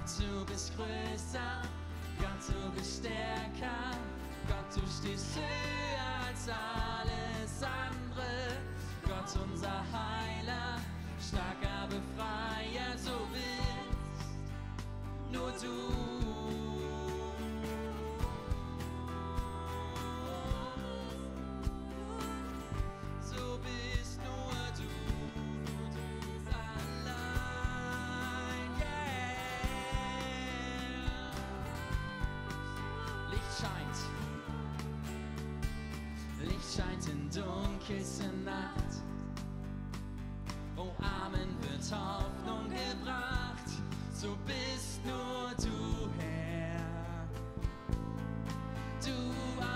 Gott, du bist größer, Gott, du bist stärker, Gott, du stehst höher als alles andere. Gott, unser Heiler, starker Befreier, so bist nur du. So bist nur du allein, yeah. Licht scheint in dunkelster Nacht. Oh, Amen wird Hoffnung gebracht. So bist nur du, Herr. Du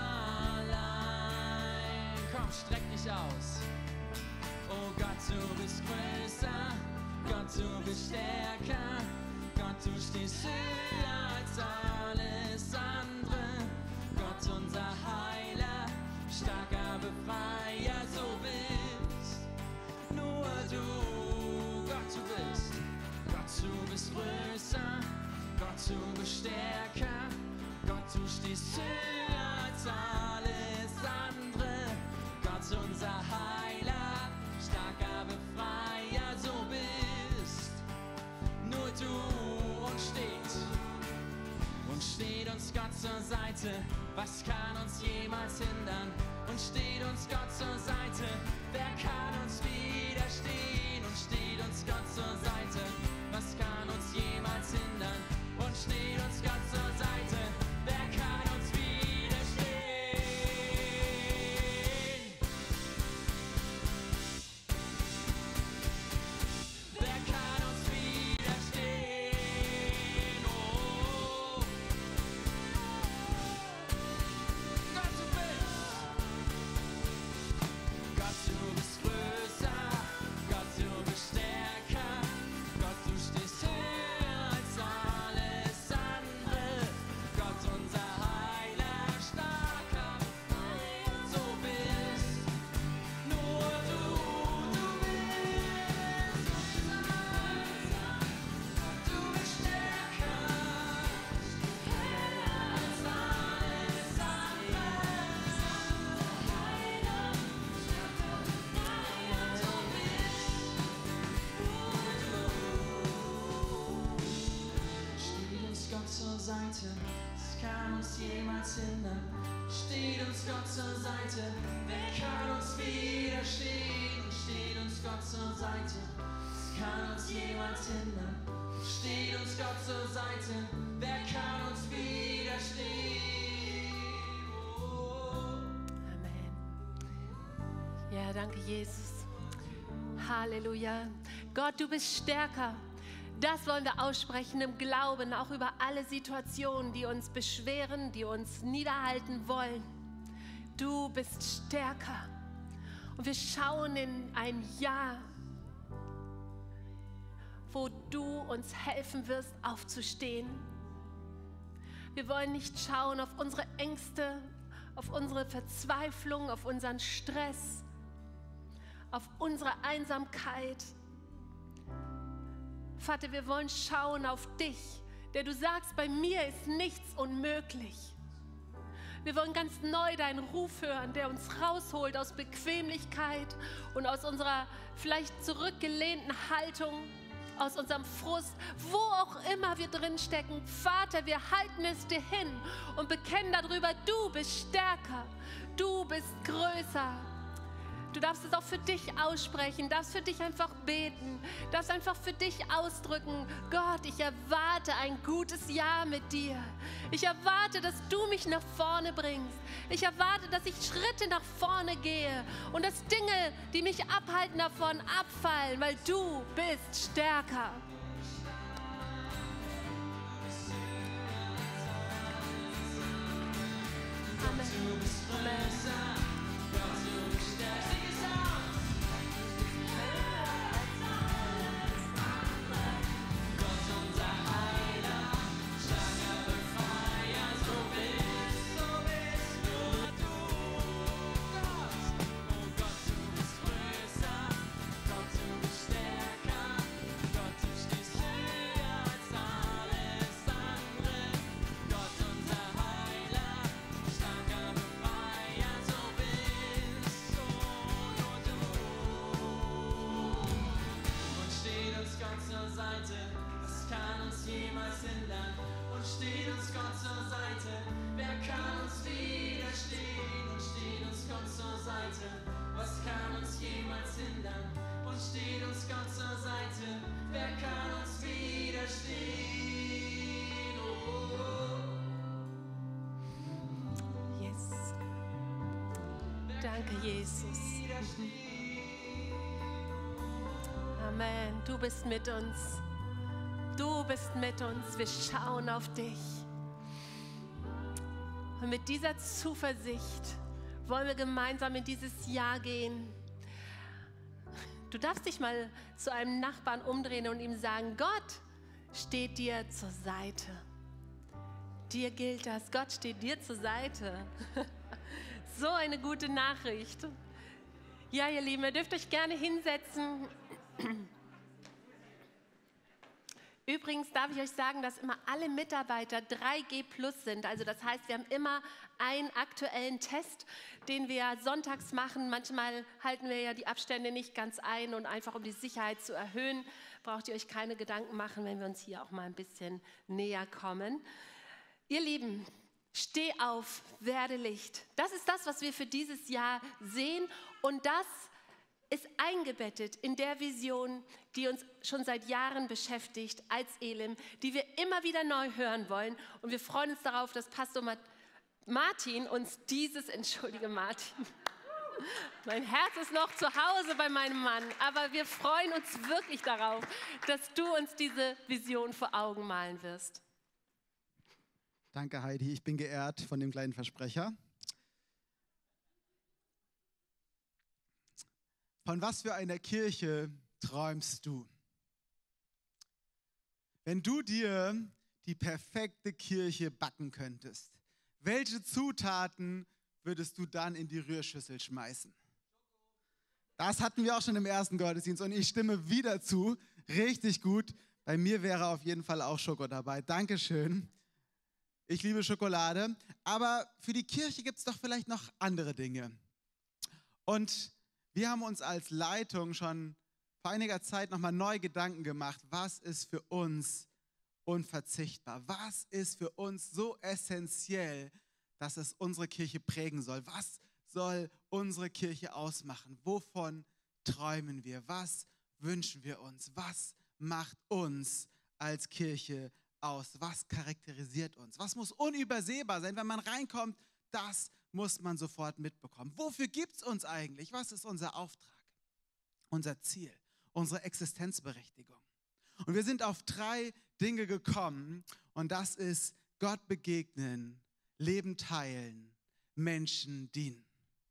allein. Komm, streck dich aus. Oh Gott, du bist größer. Gott, du bist stärker. Gott, du stehst höher als alles andere. Gott, unser Heiler, starker Befreier, so bist nur du. Gott, du bist größer. Gott, du bist stärker. Gott, du stehst höher als alles andere. Gott, unser Heiler, starker Befreier, so bist nur du. Und steht uns Gott zur Seite, was kann uns jemals hindern? Und steht uns Gott zur Seite, wer kann uns widerstehen? Und steht uns Gott zur Seite, was kann uns jemals hindern? Und steht uns Gott zur Seite, wer kann uns widerstehen? Wer kann uns widerstehen? Oh, Gott, du bist größer, Gott, du bist stärker, Gott, du stehst höher als alles andere. Gott, unser Heiler, starker Befreier, so bist nur du. Du bist größer, Gott, du bist stärker, höher als alles andere. Steht uns Gott zur Seite, es kann uns jemals hindern. Steht uns Gott zur Seite, wer kann uns widerstehen? Steht uns Gott zur Seite, es kann uns jemals hindern. Steht uns Gott zur Seite, wer kann uns widerstehen? Oh. Amen. Ja, danke, Jesus. Halleluja. Gott, du bist stärker. Das wollen wir aussprechen im Glauben, auch über alle Situationen, die uns beschweren, die uns niederhalten wollen. Du bist stärker. Und wir schauen in ein Jahr, wo du uns helfen wirst, aufzustehen. Wir wollen nicht schauen auf unsere Ängste, auf unsere Verzweiflung, auf unseren Stress, auf unsere Einsamkeit. Vater, wir wollen schauen auf dich, der du sagst, bei mir ist nichts unmöglich. Wir wollen ganz neu deinen Ruf hören, der uns rausholt aus Bequemlichkeit und aus unserer vielleicht zurückgelehnten Haltung, aus unserem Frust, wo auch immer wir drin stecken. Vater, wir halten es dir hin und bekennen darüber, du bist stärker, du bist größer. Du darfst es auch für dich aussprechen, darfst für dich einfach beten, darfst einfach für dich ausdrücken. Gott, ich erwarte ein gutes Jahr mit dir. Ich erwarte, dass du mich nach vorne bringst. Ich erwarte, dass ich Schritte nach vorne gehe und dass Dinge, die mich abhalten davon, abfallen, weil du bist stärker. Amen. Amen. und steht uns Gott zur Seite. Wer kann uns widerstehen und steht uns Gott zur Seite? Was kann uns jemals hindern und steht uns Gott zur Seite? Wer kann uns widerstehen? Oh. Yes. Danke, Jesus. Amen. Du bist mit uns. Du bist mit uns. Wir schauen auf dich. Und mit dieser Zuversicht wollen wir gemeinsam in dieses Jahr gehen. Du darfst dich mal zu einem Nachbarn umdrehen und ihm sagen, Gott steht dir zur Seite. Dir gilt das. Gott steht dir zur Seite. So eine gute Nachricht. Ja, ihr Lieben, ihr dürft euch gerne hinsetzen. Übrigens darf ich euch sagen, dass immer alle Mitarbeiter 3G+ sind. Also das heißt, wir haben immer einen aktuellen Test, den wir sonntags machen. Manchmal halten wir ja die Abstände nicht ganz ein und einfach um die Sicherheit zu erhöhen, braucht ihr euch keine Gedanken machen, wenn wir uns hier auch mal ein bisschen näher kommen. Ihr Lieben, steh auf, werde Licht. Das ist das, was wir für dieses Jahr sehen und das ist eingebettet in der Vision, die uns schon seit Jahren beschäftigt als Elim, die wir immer wieder neu hören wollen. Und wir freuen uns darauf, dass Pastor Martin uns Martin, mein Herz ist noch zu Hause bei meinem Mann, aber wir freuen uns wirklich darauf, dass du uns diese Vision vor Augen malen wirst. Danke, Heidi. Ich bin geehrt von dem kleinen Versprecher. Von was für einer Kirche träumst du? Wenn du dir die perfekte Kirche backen könntest, welche Zutaten würdest du dann in die Rührschüssel schmeißen? Das hatten wir auch schon im ersten Gottesdienst und ich stimme wieder zu. Richtig gut. Bei mir wäre auf jeden Fall auch Schoko dabei. Dankeschön. Ich liebe Schokolade. Aber für die Kirche gibt es doch vielleicht noch andere Dinge. Und wir haben uns als Leitung schon vor einiger Zeit nochmal neu Gedanken gemacht, was ist für uns unverzichtbar? Was ist für uns so essentiell, dass es unsere Kirche prägen soll? Was soll unsere Kirche ausmachen? Wovon träumen wir? Was wünschen wir uns? Was macht uns als Kirche aus? Was charakterisiert uns? Was muss unübersehbar sein, wenn man reinkommt? Das muss man sofort mitbekommen. Wofür gibt es uns eigentlich? Was ist unser Auftrag, unser Ziel, unsere Existenzberechtigung? Und wir sind auf 3 Dinge gekommen und das ist Gott begegnen, Leben teilen, Menschen dienen.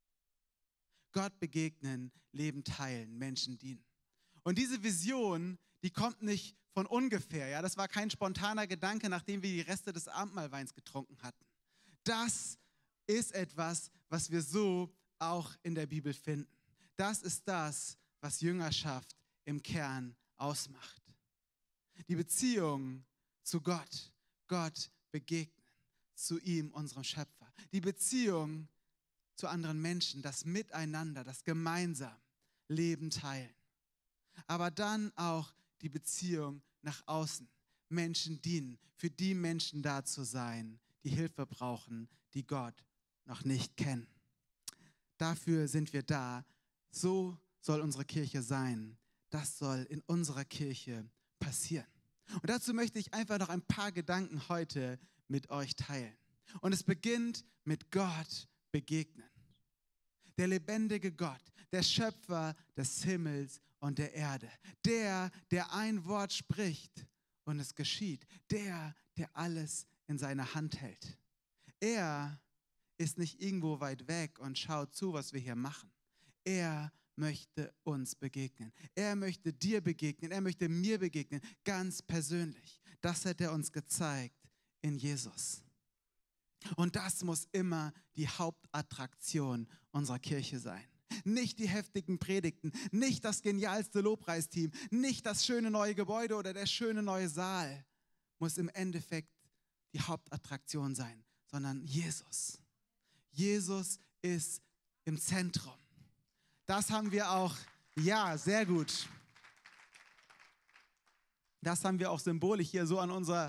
Gott begegnen, Leben teilen, Menschen dienen. Und diese Vision, die kommt nicht von ungefähr. Ja? Das war kein spontaner Gedanke, nachdem wir die Reste des Abendmahlweins getrunken hatten. Das ist etwas, was wir so auch in der Bibel finden. Das ist das, was Jüngerschaft im Kern ausmacht. Die Beziehung zu Gott, Gott begegnen, zu ihm, unserem Schöpfer. Die Beziehung zu anderen Menschen, das Miteinander, das gemeinsam Leben teilen. Aber dann auch die Beziehung nach außen. Menschen dienen, für die Menschen da zu sein, die Hilfe brauchen, die Gott noch nicht kennen. Dafür sind wir da. So soll unsere Kirche sein. Das soll in unserer Kirche passieren. Und dazu möchte ich einfach noch ein paar Gedanken heute mit euch teilen. Und es beginnt mit Gott begegnen. Der lebendige Gott, der Schöpfer des Himmels und der Erde. Der ein Wort spricht und es geschieht. Der alles in seiner Hand hält. Er ist nicht irgendwo weit weg und schaut zu, was wir hier machen. Er möchte uns begegnen. Er möchte dir begegnen. Er möchte mir begegnen. Ganz persönlich. Das hat er uns gezeigt in Jesus. Und das muss immer die Hauptattraktion unserer Kirche sein. Nicht die heftigen Predigten, nicht das genialste Lobpreisteam, nicht das schöne neue Gebäude oder der schöne neue Saal muss im Endeffekt die Hauptattraktion sein, sondern Jesus. Jesus ist im Zentrum. Das haben wir auch, ja, sehr gut. Das haben wir auch symbolisch hier so an unserer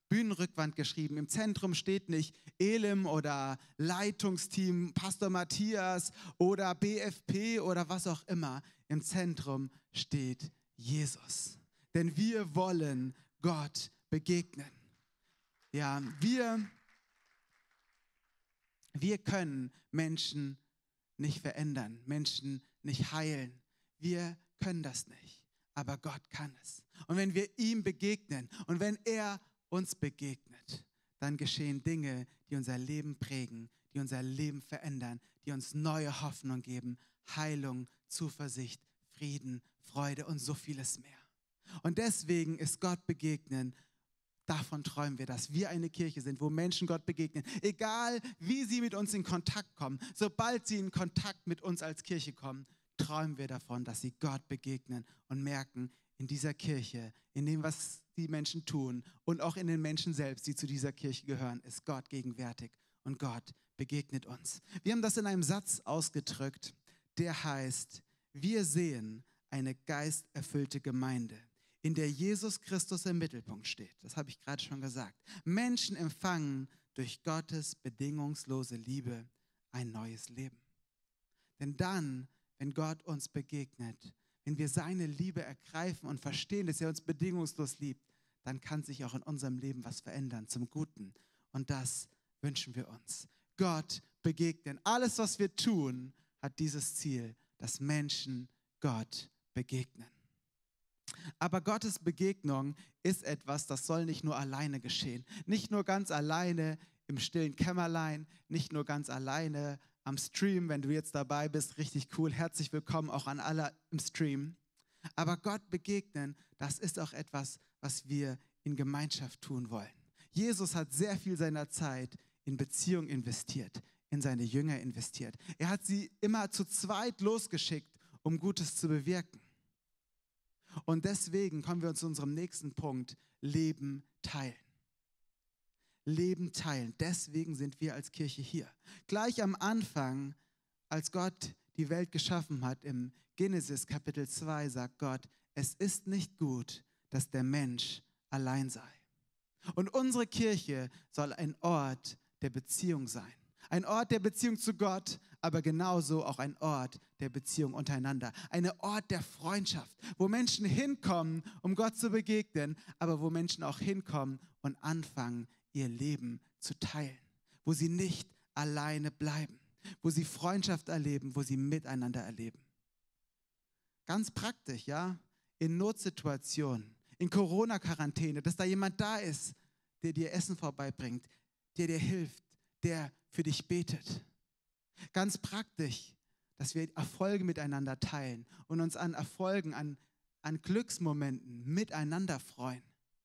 Bühnenrückwand geschrieben. Im Zentrum steht nicht Elim oder Leitungsteam, Pastor Matthias oder BFP oder was auch immer. Im Zentrum steht Jesus. Denn wir wollen Gott begegnen. Ja, wir können Menschen nicht verändern, Menschen nicht heilen. Wir können das nicht, aber Gott kann es. Und wenn wir ihm begegnen und wenn er uns begegnet, dann geschehen Dinge, die unser Leben prägen, die unser Leben verändern, die uns neue Hoffnung geben, Heilung, Zuversicht, Frieden, Freude und so vieles mehr. Und deswegen ist Gott begegnen, davon träumen wir, dass wir eine Kirche sind, wo Menschen Gott begegnen. Egal, wie sie mit uns in Kontakt kommen, sobald sie in Kontakt mit uns als Kirche kommen, träumen wir davon, dass sie Gott begegnen und merken, in dieser Kirche, in dem, was die Menschen tun und auch in den Menschen selbst, die zu dieser Kirche gehören, ist Gott gegenwärtig und Gott begegnet uns. Wir haben das in einem Satz ausgedrückt, der heißt, wir sehen eine geisterfüllte Gemeinde, in der Jesus Christus im Mittelpunkt steht. Das habe ich gerade schon gesagt. Menschen empfangen durch Gottes bedingungslose Liebe ein neues Leben. Denn dann, wenn Gott uns begegnet, wenn wir seine Liebe ergreifen und verstehen, dass er uns bedingungslos liebt, dann kann sich auch in unserem Leben was verändern zum Guten. Und das wünschen wir uns. Gott begegnen. Alles, was wir tun, hat dieses Ziel, dass Menschen Gott begegnen. Aber Gottes Begegnung ist etwas, das soll nicht nur alleine geschehen. Nicht nur ganz alleine im stillen Kämmerlein, nicht nur ganz alleine am Stream, wenn du jetzt dabei bist, richtig cool. Herzlich willkommen auch an alle im Stream. Aber Gott begegnen, das ist auch etwas, was wir in Gemeinschaft tun wollen. Jesus hat sehr viel seiner Zeit in Beziehung investiert, in seine Jünger investiert. Er hat sie immer zu zweit losgeschickt, um Gutes zu bewirken. Und deswegen kommen wir zu unserem nächsten Punkt, Leben teilen. Leben teilen. Deswegen sind wir als Kirche hier. Gleich am Anfang, als Gott die Welt geschaffen hat, im Genesis Kapitel 2 sagt Gott, es ist nicht gut, dass der Mensch allein sei. Und unsere Kirche soll ein Ort der Beziehung sein. Ein Ort der Beziehung zu Gott, aber genauso auch ein Ort der Beziehung untereinander. Ein Ort der Freundschaft, wo Menschen hinkommen, um Gott zu begegnen, aber wo Menschen auch hinkommen und anfangen, ihr Leben zu teilen. Wo sie nicht alleine bleiben, wo sie Freundschaft erleben, wo sie miteinander erleben. Ganz praktisch, ja, in Notsituationen, in Corona-Quarantäne, dass da jemand da ist, der dir Essen vorbeibringt, der dir hilft, der für dich betet. Ganz praktisch, dass wir Erfolge miteinander teilen und uns an Erfolgen, an Glücksmomenten miteinander freuen.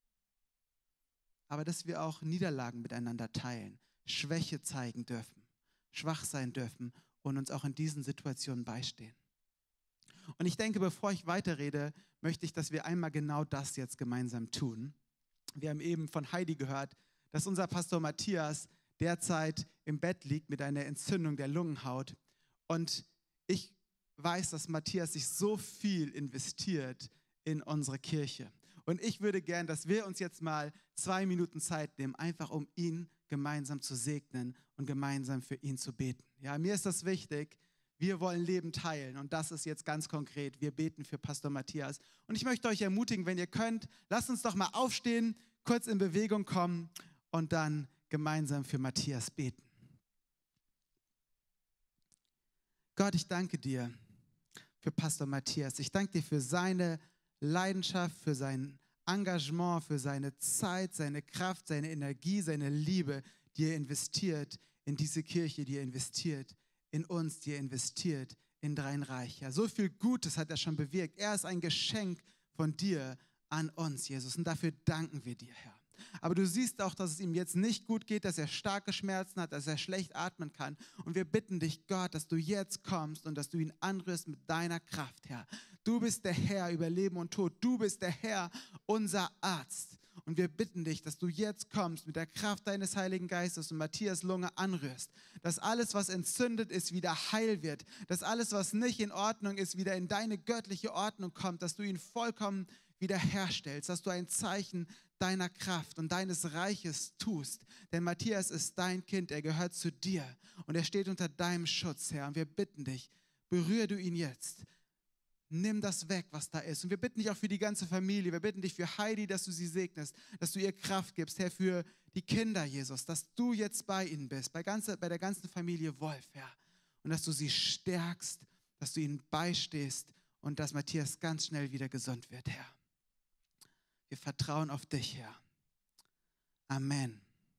Aber dass wir auch Niederlagen miteinander teilen, Schwäche zeigen dürfen, schwach sein dürfen und uns auch in diesen Situationen beistehen. Und ich denke, bevor ich weiterrede, möchte ich, dass wir einmal genau das jetzt gemeinsam tun. Wir haben eben von Heidi gehört, dass unser Pastor Matthias derzeit im Bett liegt mit einer Entzündung der Lungenhaut. Und ich weiß, dass Matthias sich so viel investiert in unsere Kirche. Und ich würde gern, dass wir uns jetzt mal 2 Minuten Zeit nehmen, einfach um ihn gemeinsam zu segnen und gemeinsam für ihn zu beten. Ja, mir ist das wichtig. Wir wollen Leben teilen und das ist jetzt ganz konkret. Wir beten für Pastor Matthias. Und ich möchte euch ermutigen, wenn ihr könnt, lasst uns doch mal aufstehen, kurz in Bewegung kommen und dann gemeinsam für Matthias beten. Gott, ich danke dir für Pastor Matthias. Ich danke dir für seine Leidenschaft, für sein Engagement, für seine Zeit, seine Kraft, seine Energie, seine Liebe, die er investiert in diese Kirche, die er investiert in uns, die er investiert in dein Reich. Ja, so viel Gutes hat er schon bewirkt. Er ist ein Geschenk von dir an uns, Jesus. Und dafür danken wir dir, Herr. Aber du siehst auch, dass es ihm jetzt nicht gut geht, dass er starke Schmerzen hat, dass er schlecht atmen kann. Und wir bitten dich, Gott, dass du jetzt kommst und dass du ihn anrührst mit deiner Kraft, Herr. Du bist der Herr über Leben und Tod. Du bist der Herr, unser Arzt. Und wir bitten dich, dass du jetzt kommst mit der Kraft deines Heiligen Geistes und Matthias Lunge anrührst. Dass alles, was entzündet ist, wieder heil wird. Dass alles, was nicht in Ordnung ist, wieder in deine göttliche Ordnung kommt. Dass du ihn vollkommen wiederherstellst, dass du ein Zeichen deiner Kraft und deines Reiches tust. Denn Matthias ist dein Kind, er gehört zu dir und er steht unter deinem Schutz, Herr. Und wir bitten dich, berühre du ihn jetzt. Nimm das weg, was da ist. Und wir bitten dich auch für die ganze Familie. Wir bitten dich für Heidi, dass du sie segnest, dass du ihr Kraft gibst, Herr, für die Kinder, Jesus, dass du jetzt bei ihnen bist, bei der ganzen Familie Wolf, Herr. Und dass du sie stärkst, dass du ihnen beistehst und dass Matthias ganz schnell wieder gesund wird, Herr. Wir vertrauen auf dich, Herr. Amen.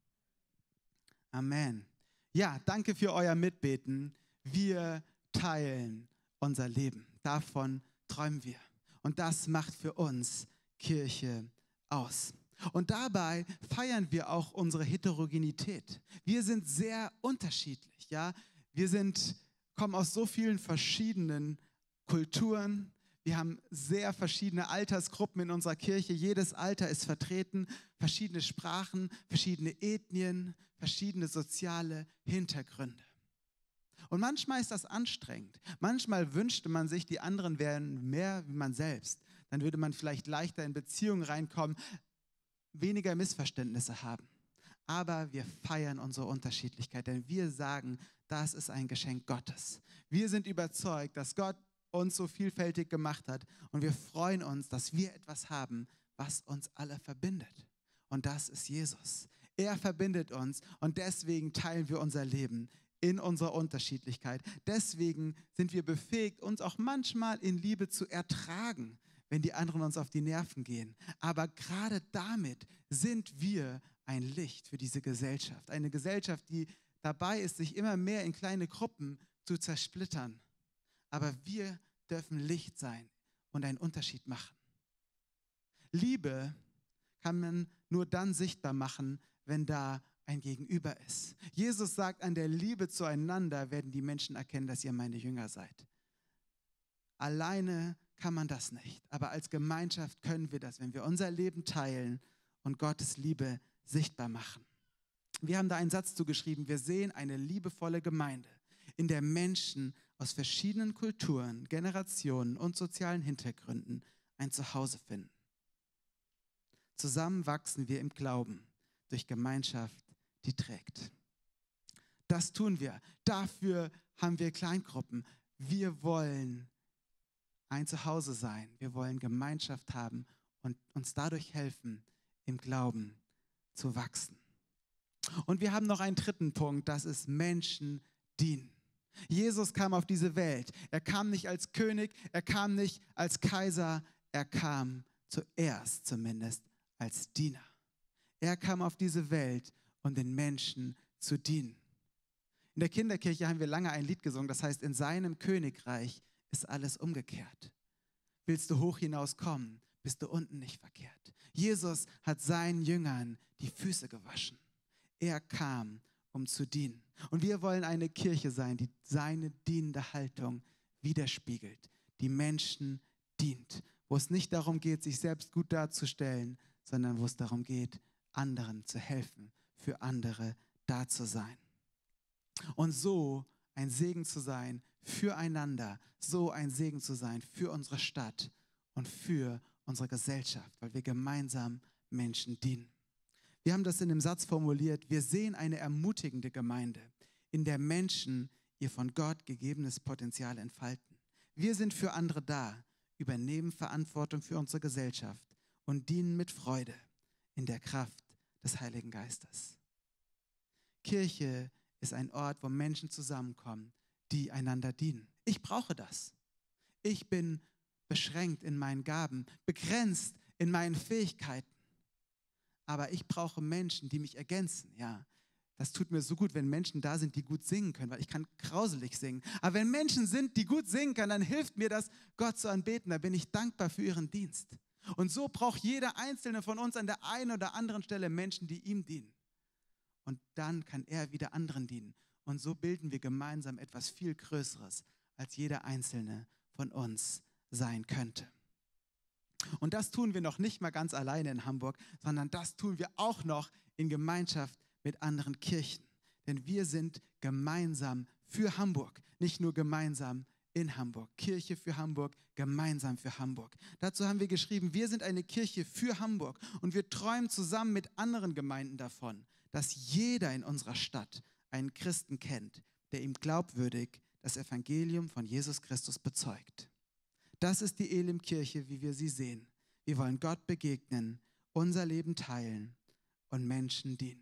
Amen. Ja, danke für euer Mitbeten. Wir teilen unser Leben. Davon träumen wir. Und das macht für uns Kirche aus. Und dabei feiern wir auch unsere Heterogenität. Wir sind sehr unterschiedlich, ja. Wir kommen aus so vielen verschiedenen Kulturen. Wir haben sehr verschiedene Altersgruppen in unserer Kirche. Jedes Alter ist vertreten, verschiedene Sprachen, verschiedene Ethnien, verschiedene soziale Hintergründe. Und manchmal ist das anstrengend. Manchmal wünschte man sich, die anderen wären mehr wie man selbst. Dann würde man vielleicht leichter in Beziehungen reinkommen, weniger Missverständnisse haben. Aber wir feiern unsere Unterschiedlichkeit, denn wir sagen, das ist ein Geschenk Gottes. Wir sind überzeugt, dass Gott uns so vielfältig gemacht hat und wir freuen uns, dass wir etwas haben, was uns alle verbindet. Und das ist Jesus. Er verbindet uns und deswegen teilen wir unser Leben in unserer Unterschiedlichkeit. Deswegen sind wir befähigt, uns auch manchmal in Liebe zu ertragen, wenn die anderen uns auf die Nerven gehen. Aber gerade damit sind wir ein Licht für diese Gesellschaft. Eine Gesellschaft, die dabei ist, sich immer mehr in kleine Gruppen zu zersplittern. Aber wir dürfen Licht sein und einen Unterschied machen. Liebe kann man nur dann sichtbar machen, wenn da ein Gegenüber ist. Jesus sagt, an der Liebe zueinander werden die Menschen erkennen, dass ihr meine Jünger seid. Alleine kann man das nicht, aber als Gemeinschaft können wir das, wenn wir unser Leben teilen und Gottes Liebe sichtbar machen. Wir haben da einen Satz zugeschrieben, wir sehen eine liebevolle Gemeinde, in der Menschen aus verschiedenen Kulturen, Generationen und sozialen Hintergründen ein Zuhause finden. Zusammen wachsen wir im Glauben durch Gemeinschaft, die trägt. Das tun wir. Dafür haben wir Kleingruppen. Wir wollen ein Zuhause sein. Wir wollen Gemeinschaft haben und uns dadurch helfen, im Glauben zu wachsen. Und wir haben noch einen dritten Punkt, das ist Menschen dienen. Jesus kam auf diese Welt. Er kam nicht als König, er kam nicht als Kaiser, er kam zuerst zumindest als Diener. Er kam auf diese Welt, um den Menschen zu dienen. In der Kinderkirche haben wir lange ein Lied gesungen, das heißt, in seinem Königreich ist alles umgekehrt. Willst du hoch hinauskommen, bist du unten nicht verkehrt. Jesus hat seinen Jüngern die Füße gewaschen. Er kam, um zu dienen. Und wir wollen eine Kirche sein, die seine dienende Haltung widerspiegelt, die Menschen dient, wo es nicht darum geht, sich selbst gut darzustellen, sondern wo es darum geht, anderen zu helfen, für andere da zu sein. Und so ein Segen zu sein füreinander, so ein Segen zu sein für unsere Stadt und für unsere Gesellschaft, weil wir gemeinsam Menschen dienen. Wir haben das in dem Satz formuliert, wir sehen eine ermutigende Gemeinde, in der Menschen ihr von Gott gegebenes Potenzial entfalten. Wir sind für andere da, übernehmen Verantwortung für unsere Gesellschaft und dienen mit Freude in der Kraft des Heiligen Geistes. Kirche ist ein Ort, wo Menschen zusammenkommen, die einander dienen. Ich brauche das. Ich bin beschränkt in meinen Gaben, begrenzt in meinen Fähigkeiten. Aber ich brauche Menschen, die mich ergänzen. Ja, das tut mir so gut, wenn Menschen da sind, die gut singen können, weil ich kann grauselig singen. Aber wenn Menschen sind, die gut singen können, dann hilft mir das, Gott zu anbeten. Da bin ich dankbar für ihren Dienst. Und so braucht jeder Einzelne von uns an der einen oder anderen Stelle Menschen, die ihm dienen. Und dann kann er wieder anderen dienen. Und so bilden wir gemeinsam etwas viel Größeres, als jeder Einzelne von uns sein könnte. Und das tun wir noch nicht mal ganz alleine in Hamburg, sondern das tun wir auch noch in Gemeinschaft mit anderen Kirchen. Denn wir sind gemeinsam für Hamburg, nicht nur gemeinsam in Hamburg. Kirche für Hamburg, gemeinsam für Hamburg. Dazu haben wir geschrieben, wir sind eine Kirche für Hamburg und wir träumen zusammen mit anderen Gemeinden davon, dass jeder in unserer Stadt einen Christen kennt, der ihm glaubwürdig das Evangelium von Jesus Christus bezeugt. Das ist die Elim-Kirche, wie wir sie sehen. Wir wollen Gott begegnen, unser Leben teilen und Menschen dienen.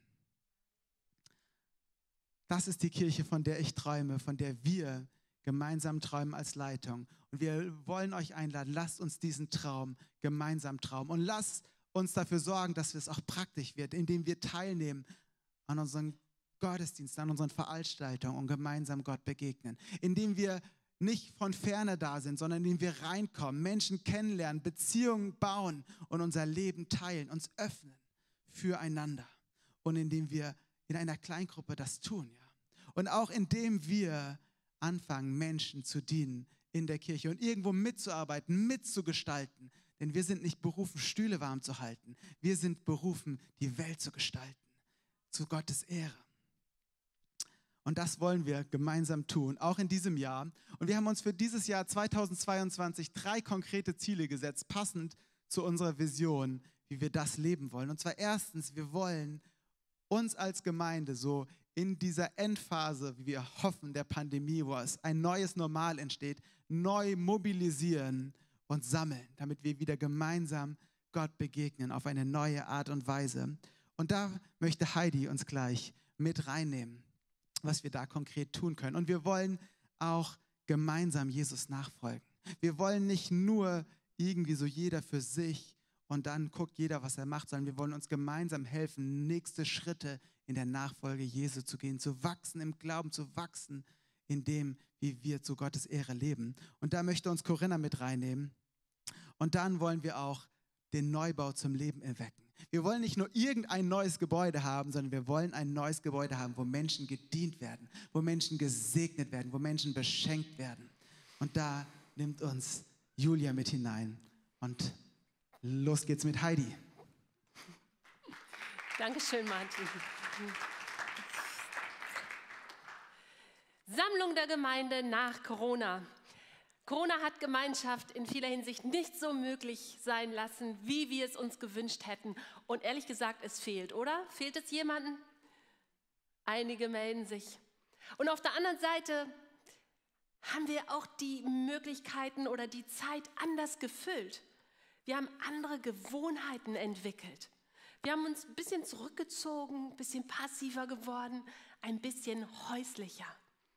Das ist die Kirche, von der ich träume, von der wir gemeinsam träumen als Leitung. Und wir wollen euch einladen, lasst uns diesen Traum gemeinsam träumen und lasst uns dafür sorgen, dass es auch praktisch wird, indem wir teilnehmen an unseren Gottesdiensten, an unseren Veranstaltungen und gemeinsam Gott begegnen. Indem wir nicht von Ferne da sind, sondern indem wir reinkommen, Menschen kennenlernen, Beziehungen bauen und unser Leben teilen, uns öffnen füreinander. Und indem wir in einer Kleingruppe das tun, ja. Und auch indem wir anfangen, Menschen zu dienen in der Kirche und irgendwo mitzuarbeiten, mitzugestalten. Denn wir sind nicht berufen, Stühle warm zu halten. Wir sind berufen, die Welt zu gestalten, zu Gottes Ehre. Und das wollen wir gemeinsam tun, auch in diesem Jahr. Und wir haben uns für dieses Jahr 2022 3 konkrete Ziele gesetzt, passend zu unserer Vision, wie wir das leben wollen. Und zwar erstens, wir wollen uns als Gemeinde so in dieser Endphase, wie wir hoffen, der Pandemie, wo es ein neues Normal entsteht, neu mobilisieren und sammeln, damit wir wieder gemeinsam Gott begegnen auf eine neue Art und Weise. Und da möchte Heidi uns gleich mit reinnehmen, was wir da konkret tun können. Und wir wollen auch gemeinsam Jesus nachfolgen. Wir wollen nicht nur irgendwie so jeder für sich und dann guckt jeder, was er macht, sondern wir wollen uns gemeinsam helfen, nächste Schritte in der Nachfolge Jesu zu gehen, zu wachsen im Glauben, zu wachsen in dem, wie wir zu Gottes Ehre leben. Und da möchte uns Corinna mit reinnehmen. Und dann wollen wir auch den Neubau zum Leben erwecken. Wir wollen nicht nur irgendein neues Gebäude haben, sondern wir wollen ein neues Gebäude haben, wo Menschen gedient werden, wo Menschen gesegnet werden, wo Menschen beschenkt werden. Und da nimmt uns Julia mit hinein. Und los geht's mit Heidi. Dankeschön, Martin. Sammlung der Gemeinde nach Corona. Corona hat Gemeinschaft in vieler Hinsicht nicht so möglich sein lassen, wie wir es uns gewünscht hätten. Und ehrlich gesagt, es fehlt, oder? Fehlt es jemandem? Einige melden sich. Und auf der anderen Seite haben wir auch die Möglichkeiten oder die Zeit anders gefüllt. Wir haben andere Gewohnheiten entwickelt. Wir haben uns ein bisschen zurückgezogen, ein bisschen passiver geworden, ein bisschen häuslicher.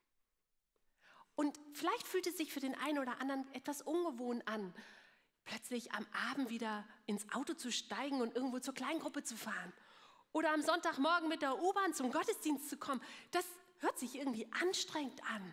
Und vielleicht fühlt es sich für den einen oder anderen etwas ungewohnt an, plötzlich am Abend wieder ins Auto zu steigen und irgendwo zur Kleingruppe zu fahren. Oder am Sonntagmorgen mit der U-Bahn zum Gottesdienst zu kommen. Das hört sich irgendwie anstrengend an.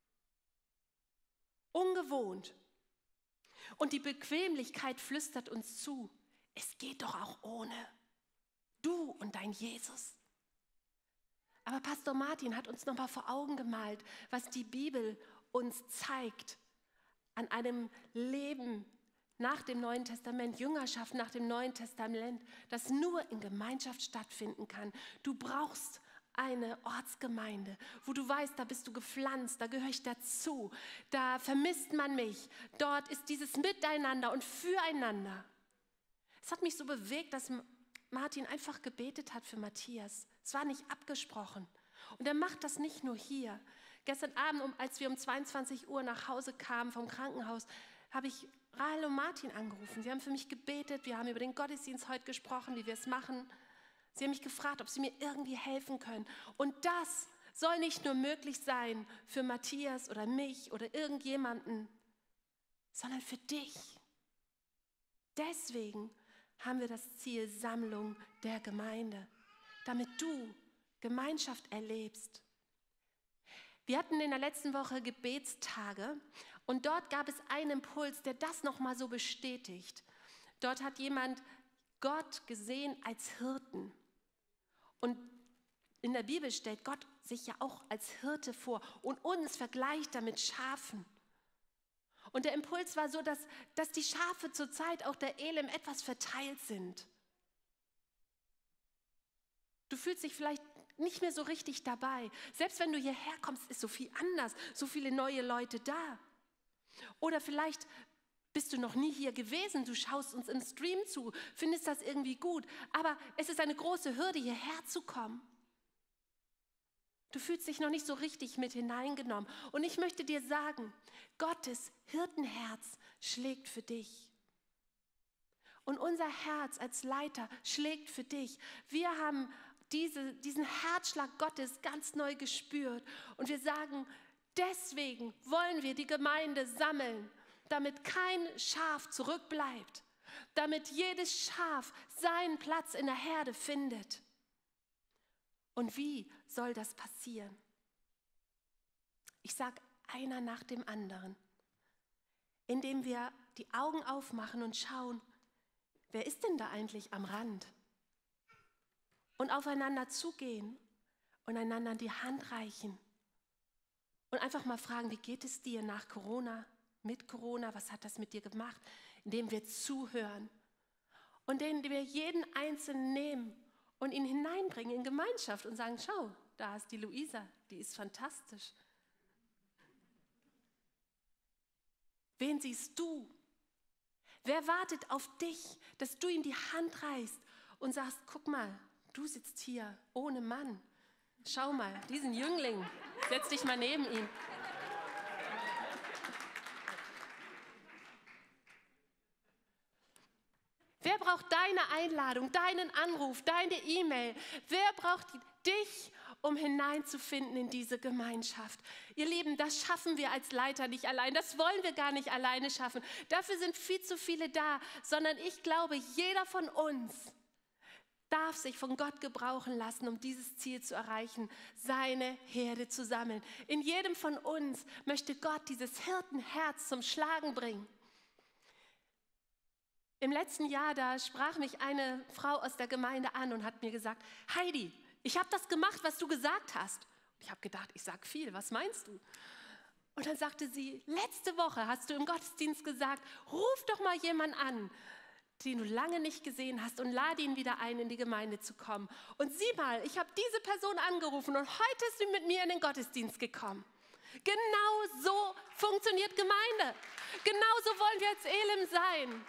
Ungewohnt. Und die Bequemlichkeit flüstert uns zu, es geht doch auch ohne. Du und dein Jesus. Aber Pastor Martin hat uns nochmal vor Augen gemalt, was die Bibel uns zeigt an einem Leben nach dem Neuen Testament, Jüngerschaft nach dem Neuen Testament, das nur in Gemeinschaft stattfinden kann. Du brauchst eine Ortsgemeinde, wo du weißt, da bist du gepflanzt, da gehöre ich dazu, da vermisst man mich. Dort ist dieses Miteinander und Füreinander. Es hat mich so bewegt, dass Martin einfach gebetet hat für Matthias. Es war nicht abgesprochen. Und er macht das nicht nur hier. Gestern Abend, als wir um 22 Uhr nach Hause kamen vom Krankenhaus, habe ich Rahel und Martin angerufen. Sie haben für mich gebetet, wir haben über den Gottesdienst heute gesprochen, wie wir es machen. Sie haben mich gefragt, ob sie mir irgendwie helfen können. Und das soll nicht nur möglich sein für Matthias oder mich oder irgendjemanden, sondern für dich. Deswegen haben wir das Ziel Sammlung der Gemeinde, damit du Gemeinschaft erlebst. Wir hatten in der letzten Woche Gebetstage und dort gab es einen Impuls, der das nochmal so bestätigt. Dort hat jemand Gott gesehen als Hirten. Und in der Bibel stellt Gott sich ja auch als Hirte vor und uns vergleicht er mit Schafen. Und der Impuls war so, dass die Schafe zur Zeit auch der Elim etwas verteilt sind. Du fühlst dich vielleicht nicht mehr so richtig dabei. Selbst wenn du hierher kommst, ist so viel anders, so viele neue Leute da. Oder vielleicht bist du noch nie hier gewesen, du schaust uns im Stream zu, findest das irgendwie gut, aber es ist eine große Hürde, hierher zu kommen. Du fühlst dich noch nicht so richtig mit hineingenommen. Und ich möchte dir sagen, Gottes Hirtenherz schlägt für dich. Und unser Herz als Leiter schlägt für dich. Wir haben diesen Herzschlag Gottes ganz neu gespürt. Und wir sagen, deswegen wollen wir die Gemeinde sammeln, damit kein Schaf zurückbleibt, damit jedes Schaf seinen Platz in der Herde findet. Und wie soll das passieren? Ich sage einer nach dem anderen, indem wir die Augen aufmachen und schauen, wer ist denn da eigentlich am Rand? Und aufeinander zugehen und einander die Hand reichen. Und einfach mal fragen, wie geht es dir nach Corona, mit Corona, was hat das mit dir gemacht? Indem wir zuhören und indem wir jeden Einzelnen nehmen und ihn hineinbringen in Gemeinschaft und sagen, schau, da ist die Luisa, die ist fantastisch. Wen siehst du? Wer wartet auf dich, dass du ihm die Hand reichst und sagst, guck mal, du sitzt hier ohne Mann. Schau mal, diesen Jüngling, setz dich mal neben ihn. Wer braucht deine Einladung, deinen Anruf, deine E-Mail? Wer braucht dich, um hineinzufinden in diese Gemeinschaft? Ihr Lieben, das schaffen wir als Leiter nicht allein. Das wollen wir gar nicht alleine schaffen. Dafür sind viel zu viele da, sondern ich glaube, jeder von uns darf sich von Gott gebrauchen lassen, um dieses Ziel zu erreichen, seine Herde zu sammeln. In jedem von uns möchte Gott dieses Hirtenherz zum Schlagen bringen. Im letzten Jahr, da sprach mich eine Frau aus der Gemeinde an und hat mir gesagt, Heidi, ich habe das gemacht, was du gesagt hast. Ich habe gedacht, ich sage viel, was meinst du? Und dann sagte sie, letzte Woche hast du im Gottesdienst gesagt, ruf doch mal jemanden an, den du lange nicht gesehen hast und lade ihn wieder ein, in die Gemeinde zu kommen. Und sieh mal, ich habe diese Person angerufen und heute ist sie mit mir in den Gottesdienst gekommen. Genau so funktioniert Gemeinde. Genau so wollen wir als Elim sein.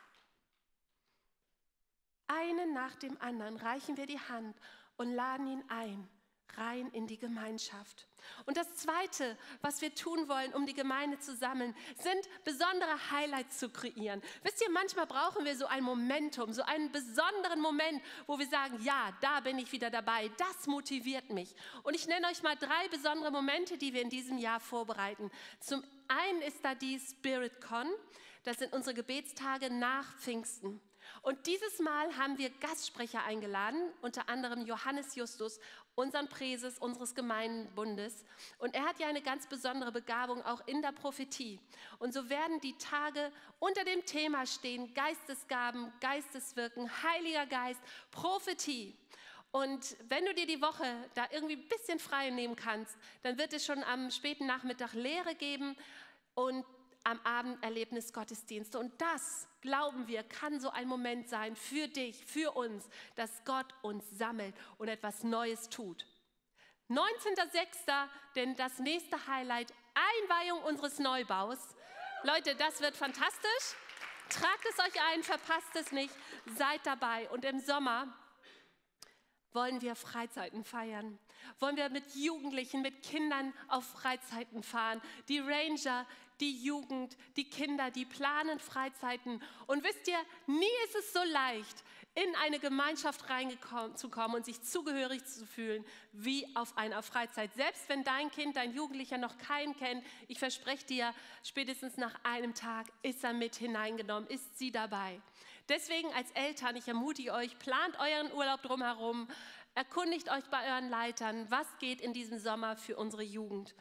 Einen nach dem anderen reichen wir die Hand und laden ihn ein, rein in die Gemeinschaft. Und das Zweite, was wir tun wollen, um die Gemeinde zu sammeln, sind besondere Highlights zu kreieren. Wisst ihr, manchmal brauchen wir so ein Momentum, so einen besonderen Moment, wo wir sagen, ja, da bin ich wieder dabei, das motiviert mich. Und ich nenne euch mal 3 besondere Momente, die wir in diesem Jahr vorbereiten. Zum einen ist da die SpiritCon, das sind unsere Gebetstage nach Pfingsten. Und dieses Mal haben wir Gastsprecher eingeladen, unter anderem Johannes Justus, unseren Präses unseres Gemeindenbundes. Und er hat ja eine ganz besondere Begabung auch in der Prophetie. Und so werden die Tage unter dem Thema stehen, Geistesgaben, Geisteswirken, Heiliger Geist, Prophetie. Und wenn du dir die Woche da irgendwie ein bisschen frei nehmen kannst, dann wird es schon am späten Nachmittag Lehre geben und am Abend Erlebnisgottesdienste. Und das, glauben wir, kann so ein Moment sein für dich, für uns, dass Gott uns sammelt und etwas Neues tut. 19.06., denn das nächste Highlight, Einweihung unseres Neubaus. Leute, das wird fantastisch. Tragt es euch ein, verpasst es nicht, seid dabei. Und im Sommer wollen wir Freizeiten feiern. Wollen wir mit Jugendlichen, mit Kindern auf Freizeiten fahren. Die Ranger, die Jugend, die Kinder, die planen Freizeiten. Und wisst ihr, nie ist es so leicht, in eine Gemeinschaft reinzukommen und sich zugehörig zu fühlen, wie auf einer Freizeit. Selbst wenn dein Kind, dein Jugendlicher noch keinen kennt, ich verspreche dir, spätestens nach einem Tag ist er mit hineingenommen, ist sie dabei. Deswegen als Eltern, ich ermutige euch, plant euren Urlaub drumherum, erkundigt euch bei euren Leitern, was geht in diesem Sommer für unsere Jugend.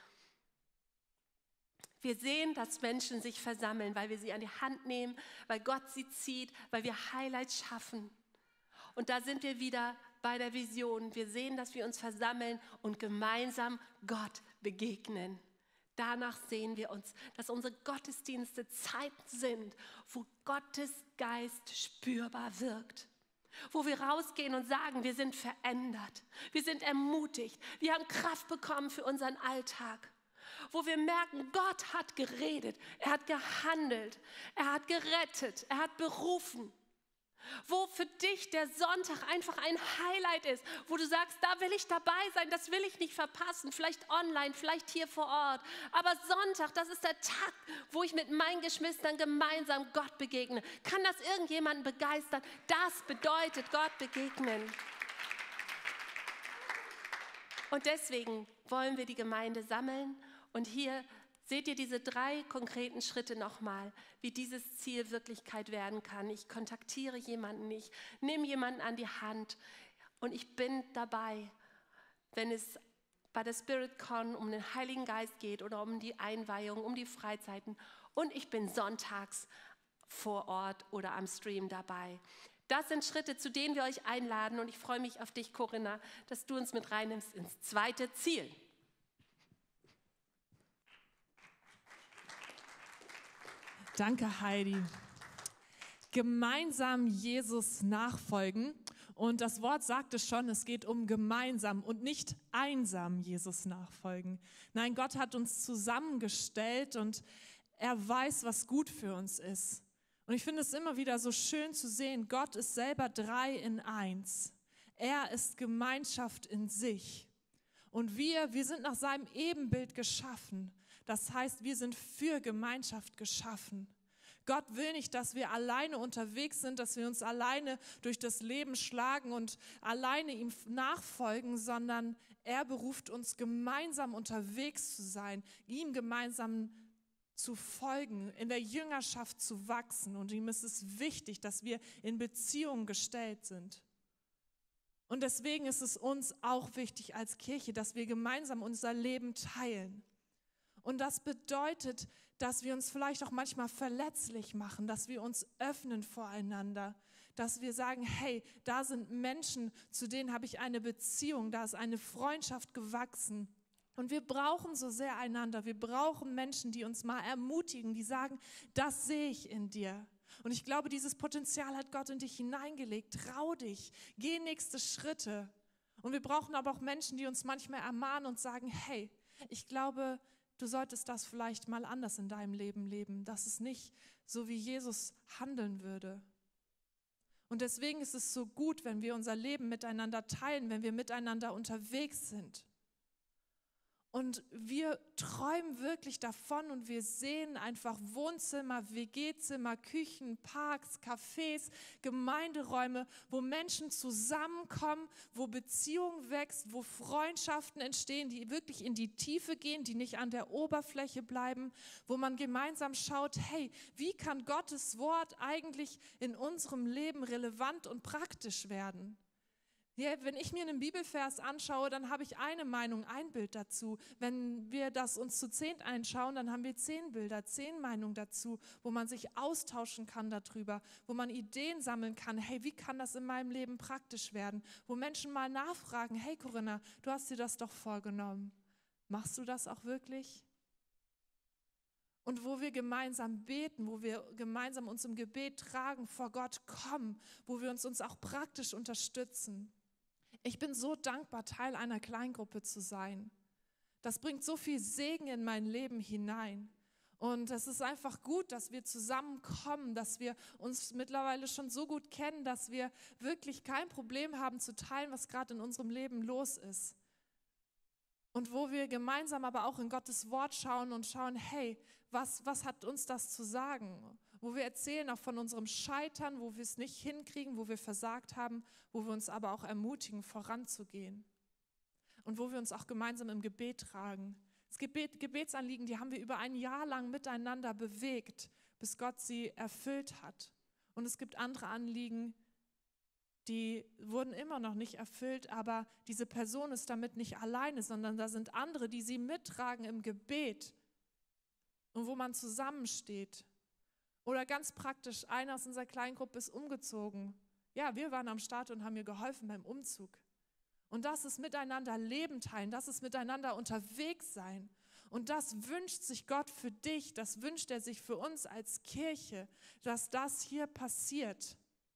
Wir sehen, dass Menschen sich versammeln, weil wir sie an die Hand nehmen, weil Gott sie zieht, weil wir Highlights schaffen. Und da sind wir wieder bei der Vision. Wir sehen, dass wir uns versammeln und gemeinsam Gott begegnen. Danach sehen wir uns, dass unsere Gottesdienste Zeiten sind, wo Gottes Geist spürbar wirkt. Wo wir rausgehen und sagen, wir sind verändert, wir sind ermutigt, wir haben Kraft bekommen für unseren Alltag. wo wir merken, Gott hat geredet, er hat gehandelt, er hat gerettet, er hat berufen. Wo für dich der Sonntag einfach ein Highlight ist, wo du sagst, da will ich dabei sein, das will ich nicht verpassen, vielleicht online, vielleicht hier vor Ort. Aber Sonntag, das ist der Tag, wo ich mit meinen Geschwistern gemeinsam Gott begegne. Kann das irgendjemanden begeistern? Das bedeutet Gott begegnen. Und deswegen wollen wir die Gemeinde sammeln und hier seht ihr diese 3 konkreten Schritte nochmal, wie dieses Ziel Wirklichkeit werden kann. Ich kontaktiere jemanden, ich nehme jemanden an die Hand und ich bin dabei, wenn es bei der SpiritCon um den Heiligen Geist geht oder um die Einweihung, um die Freizeiten und ich bin sonntags vor Ort oder am Stream dabei. Das sind Schritte, zu denen wir euch einladen und ich freue mich auf dich, Corinna, dass du uns mit reinnimmst ins zweite Ziel. Danke, Heidi. Gemeinsam Jesus nachfolgen. Und das Wort sagt es schon, es geht um gemeinsam und nicht einsam Jesus nachfolgen. Nein, Gott hat uns zusammengestellt und er weiß, was gut für uns ist. Und ich finde es immer wieder so schön zu sehen, Gott ist selber 3 in 1. Er ist Gemeinschaft in sich. Und wir sind nach seinem Ebenbild geschaffen. Das heißt, wir sind für Gemeinschaft geschaffen. Gott will nicht, dass wir alleine unterwegs sind, dass wir uns alleine durch das Leben schlagen und alleine ihm nachfolgen, sondern er beruft uns, gemeinsam unterwegs zu sein, ihm gemeinsam zu folgen, in der Jüngerschaft zu wachsen. Und ihm ist es wichtig, dass wir in Beziehungen gestellt sind. Und deswegen ist es uns auch wichtig als Kirche, dass wir gemeinsam unser Leben teilen. Und das bedeutet, dass wir uns vielleicht auch manchmal verletzlich machen, dass wir uns öffnen voreinander, dass wir sagen, hey, da sind Menschen, zu denen habe ich eine Beziehung, da ist eine Freundschaft gewachsen. Und wir brauchen so sehr einander, wir brauchen Menschen, die uns mal ermutigen, die sagen, das sehe ich in dir. Und ich glaube, dieses Potenzial hat Gott in dich hineingelegt. Trau dich, geh nächste Schritte. Und wir brauchen aber auch Menschen, die uns manchmal ermahnen und sagen, hey, ich glaube, du solltest das vielleicht mal anders in deinem Leben leben, dass es nicht so wie Jesus handeln würde. Und deswegen ist es so gut, wenn wir unser Leben miteinander teilen, wenn wir miteinander unterwegs sind. Und wir träumen wirklich davon und wir sehen einfach Wohnzimmer, WG-Zimmer, Küchen, Parks, Cafés, Gemeinderäume, wo Menschen zusammenkommen, wo Beziehung wächst, wo Freundschaften entstehen, die wirklich in die Tiefe gehen, die nicht an der Oberfläche bleiben, wo man gemeinsam schaut, hey, wie kann Gottes Wort eigentlich in unserem Leben relevant und praktisch werden? Ja, wenn ich mir einen Bibelvers anschaue, dann habe ich eine Meinung, ein Bild dazu. Wenn wir das uns zu 10 einschauen, dann haben wir 10 Bilder, 10 Meinungen dazu, wo man sich austauschen kann darüber, wo man Ideen sammeln kann. Hey, wie kann das in meinem Leben praktisch werden? Wo Menschen mal nachfragen, hey Corinna, du hast dir das doch vorgenommen. Machst du das auch wirklich? Und wo wir gemeinsam beten, wo wir gemeinsam uns im Gebet tragen, vor Gott kommen, wo wir uns auch praktisch unterstützen. Ich bin so dankbar, Teil einer Kleingruppe zu sein. Das bringt so viel Segen in mein Leben hinein. Und es ist einfach gut, dass wir zusammenkommen, dass wir uns mittlerweile schon so gut kennen, dass wir wirklich kein Problem haben zu teilen, was gerade in unserem Leben los ist. Und wo wir gemeinsam aber auch in Gottes Wort schauen und schauen, hey, was hat uns das zu sagen? Wo wir erzählen auch von unserem Scheitern, wo wir es nicht hinkriegen, wo wir versagt haben, wo wir uns aber auch ermutigen, voranzugehen. Und wo wir uns auch gemeinsam im Gebet tragen. Es gibt Gebetsanliegen, die haben wir über ein Jahr lang miteinander bewegt, bis Gott sie erfüllt hat. Und es gibt andere Anliegen, die wurden immer noch nicht erfüllt, aber diese Person ist damit nicht alleine, sondern da sind andere, die sie mittragen im Gebet und wo man zusammensteht. Oder ganz praktisch, einer aus unserer Kleingruppe ist umgezogen. Ja, wir waren am Start und haben ihr geholfen beim Umzug. Und das ist miteinander Leben teilen, das ist miteinander unterwegs sein. Und das wünscht sich Gott für dich, das wünscht er sich für uns als Kirche, dass das hier passiert.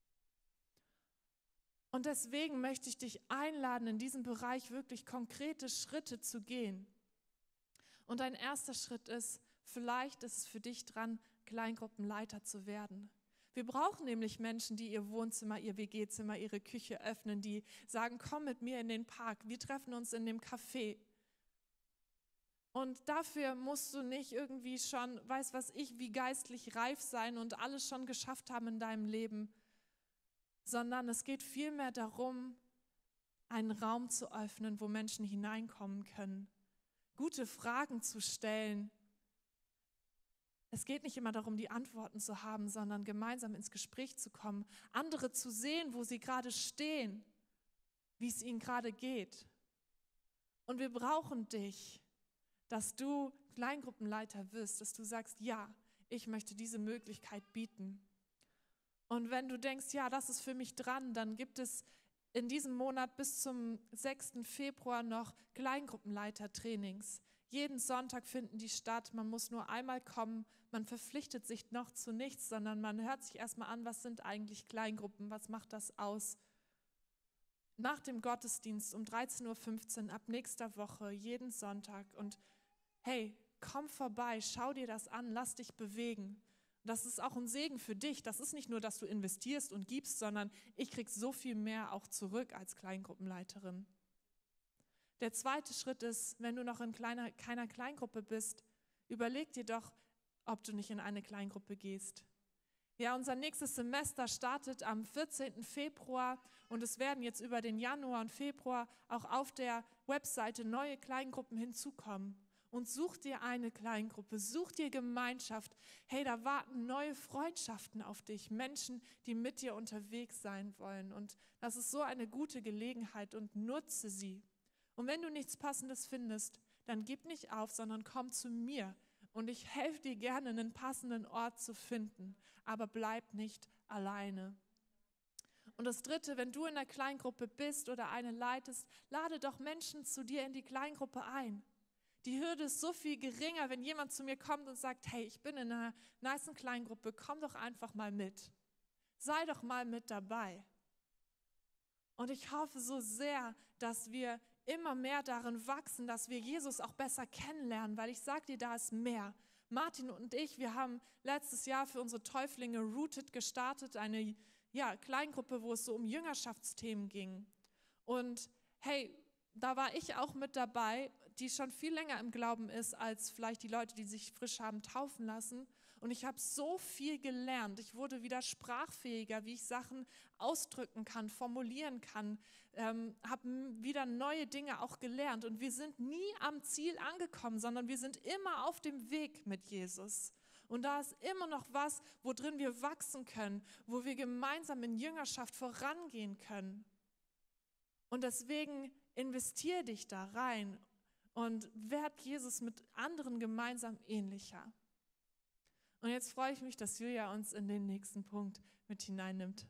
Und deswegen möchte ich dich einladen, in diesem Bereich wirklich konkrete Schritte zu gehen. Und ein erster Schritt ist, vielleicht ist es für dich dran, Kleingruppenleiter zu werden. Wir brauchen nämlich Menschen, die ihr Wohnzimmer, ihr WG-Zimmer, ihre Küche öffnen, die sagen, komm mit mir in den Park, wir treffen uns in dem Café. Und dafür musst du nicht irgendwie schon, weiß was ich, wie geistlich reif sein und alles schon geschafft haben in deinem Leben, sondern es geht vielmehr darum, einen Raum zu öffnen, wo Menschen hineinkommen können, gute Fragen zu stellen. Es geht nicht immer darum, die Antworten zu haben, sondern gemeinsam ins Gespräch zu kommen, andere zu sehen, wo sie gerade stehen, wie es ihnen gerade geht. Und wir brauchen dich, dass du Kleingruppenleiter wirst, dass du sagst, ja, ich möchte diese Möglichkeit bieten. Und wenn du denkst, ja, das ist für mich dran, dann gibt es in diesem Monat bis zum 6. Februar noch Kleingruppenleiter-Trainings. Jeden Sonntag finden die statt, man muss nur einmal kommen, man verpflichtet sich noch zu nichts, sondern man hört sich erstmal an, was sind eigentlich Kleingruppen, was macht das aus? Nach dem Gottesdienst um 13:15 Uhr ab nächster Woche, jeden Sonntag. Und hey, komm vorbei, schau dir das an, lass dich bewegen. Das ist auch ein Segen für dich. Das ist nicht nur, dass du investierst und gibst, sondern ich krieg so viel mehr auch zurück als Kleingruppenleiterin. Der zweite Schritt ist, wenn du noch in keiner Kleingruppe bist, überleg dir doch, ob du nicht in eine Kleingruppe gehst. Ja, unser nächstes Semester startet am 14. Februar und es werden jetzt über den Januar und Februar auch auf der Webseite neue Kleingruppen hinzukommen. Und such dir eine Kleingruppe, such dir Gemeinschaft. Hey, da warten neue Freundschaften auf dich, Menschen, die mit dir unterwegs sein wollen. Und das ist so eine gute Gelegenheit und nutze sie. Und wenn du nichts Passendes findest, dann gib nicht auf, sondern komm zu mir. Und ich helfe dir gerne, einen passenden Ort zu finden. Aber bleib nicht alleine. Und das Dritte, wenn du in einer Kleingruppe bist oder eine leitest, lade doch Menschen zu dir in die Kleingruppe ein. Die Hürde ist so viel geringer, wenn jemand zu mir kommt und sagt, hey, ich bin in einer nicen Kleingruppe, komm doch einfach mal mit. Sei doch mal mit dabei. Und ich hoffe so sehr, dass wir immer mehr darin wachsen, dass wir Jesus auch besser kennenlernen, weil ich sage dir, da ist mehr. Martin und ich, wir haben letztes Jahr für unsere Täuflinge Rooted gestartet, eine Kleingruppe, wo es so um Jüngerschaftsthemen ging. Und hey, da war ich auch mit dabei, die schon viel länger im Glauben ist, als vielleicht die Leute, die sich frisch haben taufen lassen. Und ich habe so viel gelernt. Ich wurde wieder sprachfähiger, wie ich Sachen ausdrücken kann, formulieren kann, habe wieder neue Dinge auch gelernt. Und wir sind nie am Ziel angekommen, sondern wir sind immer auf dem Weg mit Jesus. Und da ist immer noch was, worin wir wachsen können, wo wir gemeinsam in Jüngerschaft vorangehen können. Und deswegen investier dich da rein und werd Jesus mit anderen gemeinsam ähnlicher. Und jetzt freue ich mich, dass Julia uns in den nächsten Punkt mit hineinnimmt.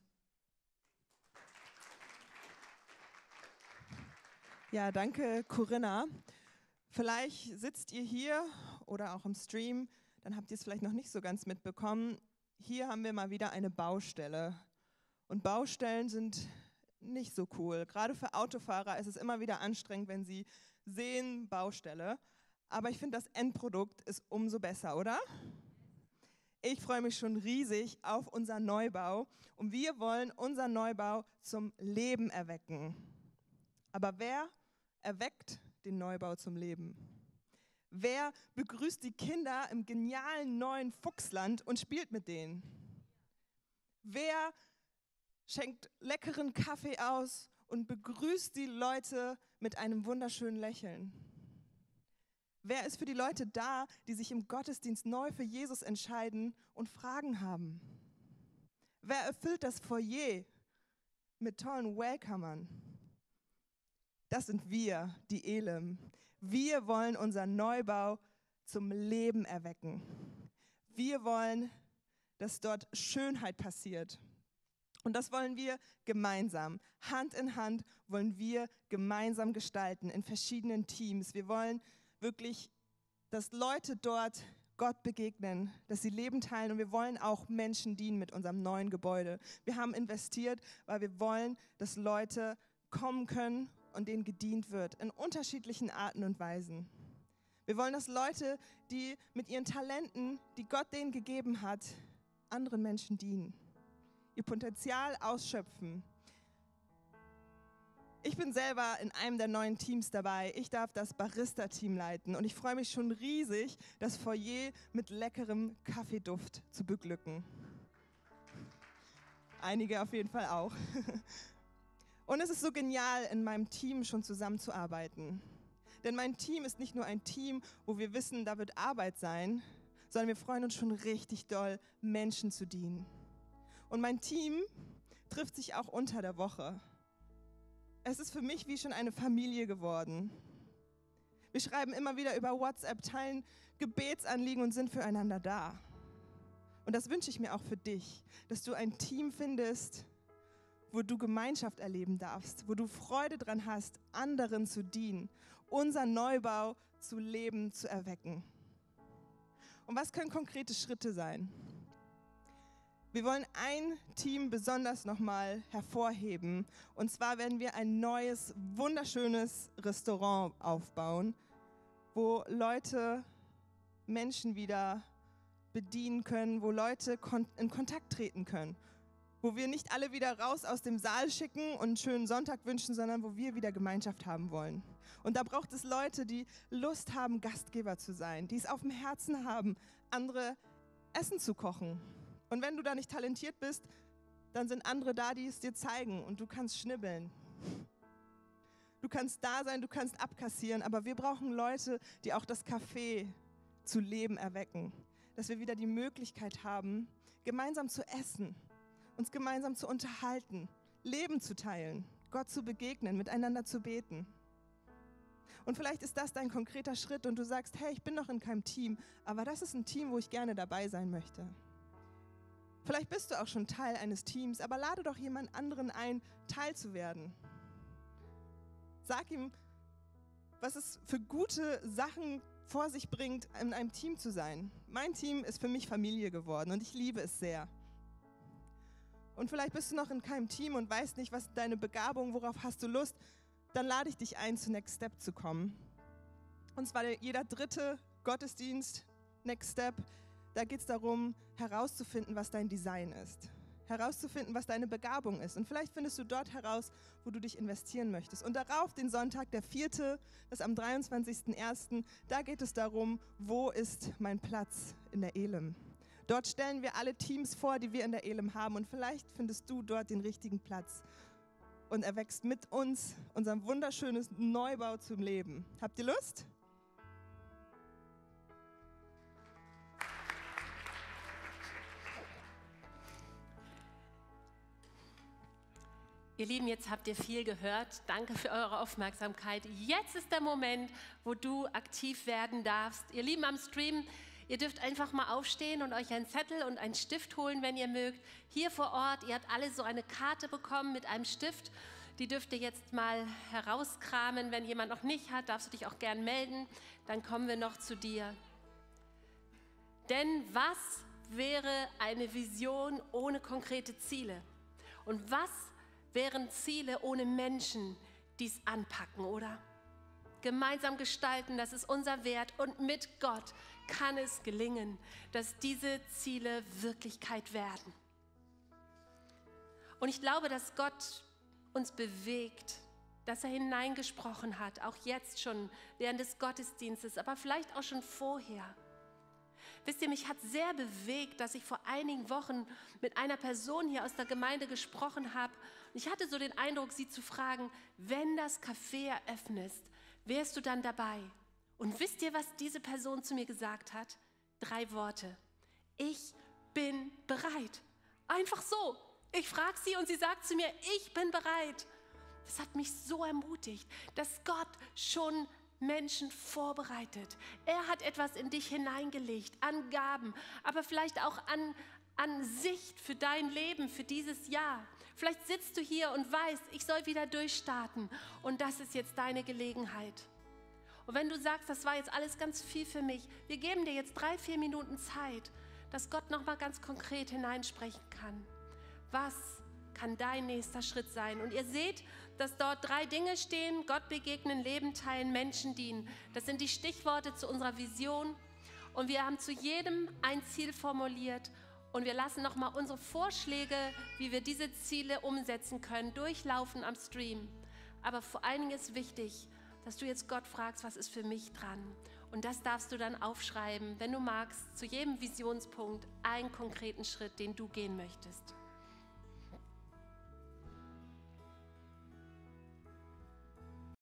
Ja, danke Corinna. Vielleicht sitzt ihr hier oder auch im Stream, dann habt ihr es vielleicht noch nicht so ganz mitbekommen. Hier haben wir mal wieder eine Baustelle. Und Baustellen sind nicht so cool. Gerade für Autofahrer ist es immer wieder anstrengend, wenn sie sehen Baustelle. Aber ich finde, das Endprodukt ist umso besser, oder? Ich freue mich schon riesig auf unseren Neubau und wir wollen unseren Neubau zum Leben erwecken. Aber wer erweckt den Neubau zum Leben? Wer begrüßt die Kinder im genialen neuen Fuchsland und spielt mit denen? Wer schenkt leckeren Kaffee aus und begrüßt die Leute mit einem wunderschönen Lächeln? Wer ist für die Leute da, die sich im Gottesdienst neu für Jesus entscheiden und Fragen haben? Wer erfüllt das Foyer mit tollen Welcomern? Das sind wir, die Elim. Wir wollen unseren Neubau zum Leben erwecken. Wir wollen, dass dort Schönheit passiert. Und das wollen wir gemeinsam. Hand in Hand wollen wir gemeinsam gestalten in verschiedenen Teams. Wir wollen wirklich, dass Leute dort Gott begegnen, dass sie Leben teilen und wir wollen auch Menschen dienen mit unserem neuen Gebäude. Wir haben investiert, weil wir wollen, dass Leute kommen können und denen gedient wird in unterschiedlichen Arten und Weisen. Wir wollen, dass Leute, die mit ihren Talenten, die Gott denen gegeben hat, anderen Menschen dienen, ihr Potenzial ausschöpfen. Ich bin selber in einem der neuen Teams dabei. Ich darf das Barista-Team leiten und ich freue mich schon riesig, das Foyer mit leckerem Kaffeeduft zu beglücken. Einige auf jeden Fall auch. Und es ist so genial, in meinem Team schon zusammenzuarbeiten. Denn mein Team ist nicht nur ein Team, wo wir wissen, da wird Arbeit sein, sondern wir freuen uns schon richtig doll, Menschen zu dienen. Und mein Team trifft sich auch unter der Woche. Es ist für mich wie schon eine Familie geworden. Wir schreiben immer wieder über WhatsApp, teilen Gebetsanliegen und sind füreinander da. Und das wünsche ich mir auch für dich, dass du ein Team findest, wo du Gemeinschaft erleben darfst, wo du Freude dran hast, anderen zu dienen, unser Neubau zu leben, zu erwecken. Und was können konkrete Schritte sein? Wir wollen ein Team besonders nochmal hervorheben. Und zwar werden wir ein neues, wunderschönes Restaurant aufbauen, wo Leute Menschen wieder bedienen können, wo Leute in Kontakt treten können. Wo wir nicht alle wieder raus aus dem Saal schicken und einen schönen Sonntag wünschen, sondern wo wir wieder Gemeinschaft haben wollen. Und da braucht es Leute, die Lust haben, Gastgeber zu sein, die es auf dem Herzen haben, andere Essen zu kochen. Und wenn du da nicht talentiert bist, dann sind andere da, die es dir zeigen und du kannst schnibbeln. Du kannst da sein, du kannst abkassieren, aber wir brauchen Leute, die auch das Café zu Leben erwecken. Dass wir wieder die Möglichkeit haben, gemeinsam zu essen, uns gemeinsam zu unterhalten, Leben zu teilen, Gott zu begegnen, miteinander zu beten. Und vielleicht ist das dein konkreter Schritt und du sagst, hey, ich bin noch in keinem Team, aber das ist ein Team, wo ich gerne dabei sein möchte. Vielleicht bist du auch schon Teil eines Teams, aber lade doch jemand anderen ein, Teil zu werden. Sag ihm, was es für gute Sachen vor sich bringt, in einem Team zu sein. Mein Team ist für mich Familie geworden und ich liebe es sehr. Und vielleicht bist du noch in keinem Team und weißt nicht, was deine Begabung, worauf hast du Lust, dann lade ich dich ein, zu Next Step zu kommen. Und zwar jeder 3. Gottesdienst, Next Step, da geht es darum, herauszufinden, was dein Design ist. Herauszufinden, was deine Begabung ist. Und vielleicht findest du dort heraus, wo du dich investieren möchtest. Und darauf den Sonntag, der 4., das ist am 23.01., da geht es darum, wo ist mein Platz in der Elim. Dort stellen wir alle Teams vor, die wir in der Elim haben. Und vielleicht findest du dort den richtigen Platz und erwächst mit uns unser wunderschönes Neubau zum Leben. Habt ihr Lust? Ihr Lieben, jetzt habt ihr viel gehört. Danke für eure Aufmerksamkeit. Jetzt ist der Moment, wo du aktiv werden darfst. Ihr Lieben am Stream, ihr dürft einfach mal aufstehen und euch einen Zettel und einen Stift holen, wenn ihr mögt. Hier vor Ort, ihr habt alle so eine Karte bekommen mit einem Stift. Die dürft ihr jetzt mal herauskramen. Wenn jemand noch nicht hat, darfst du dich auch gern melden. Dann kommen wir noch zu dir. Denn was wäre eine Vision ohne konkrete Ziele? Und was wären Ziele ohne Menschen, die es anpacken, oder? Gemeinsam gestalten, das ist unser Wert. Und mit Gott kann es gelingen, dass diese Ziele Wirklichkeit werden. Und ich glaube, dass Gott uns bewegt, dass er hineingesprochen hat, auch jetzt schon während des Gottesdienstes, aber vielleicht auch schon vorher. Wisst ihr, mich hat sehr bewegt, dass ich vor einigen Wochen mit einer Person hier aus der Gemeinde gesprochen habe. Ich hatte so den Eindruck, sie zu fragen, wenn das Café eröffnest, wärst du dann dabei? Und wisst ihr, was diese Person zu mir gesagt hat? 3 Worte. Ich bin bereit. Einfach so. Ich frage sie und sie sagt zu mir, ich bin bereit. Das hat mich so ermutigt, dass Gott schon Menschen vorbereitet. Er hat etwas in dich hineingelegt, an Gaben, aber vielleicht auch an Sicht für dein Leben, für dieses Jahr. Vielleicht sitzt du hier und weißt, ich soll wieder durchstarten und das ist jetzt deine Gelegenheit. Und wenn du sagst, das war jetzt alles ganz viel für mich, wir geben dir jetzt 3-4 Minuten Zeit, dass Gott nochmal ganz konkret hineinsprechen kann. Was kann dein nächster Schritt sein? Und ihr seht, dass dort 3 Dinge stehen: Gott begegnen, Leben teilen, Menschen dienen. Das sind die Stichworte zu unserer Vision. Und wir haben zu jedem ein Ziel formuliert. Und wir lassen nochmal unsere Vorschläge, wie wir diese Ziele umsetzen können, durchlaufen am Stream. Aber vor allen Dingen ist wichtig, dass du jetzt Gott fragst, was ist für mich dran? Und das darfst du dann aufschreiben, wenn du magst, zu jedem Visionspunkt einen konkreten Schritt, den du gehen möchtest.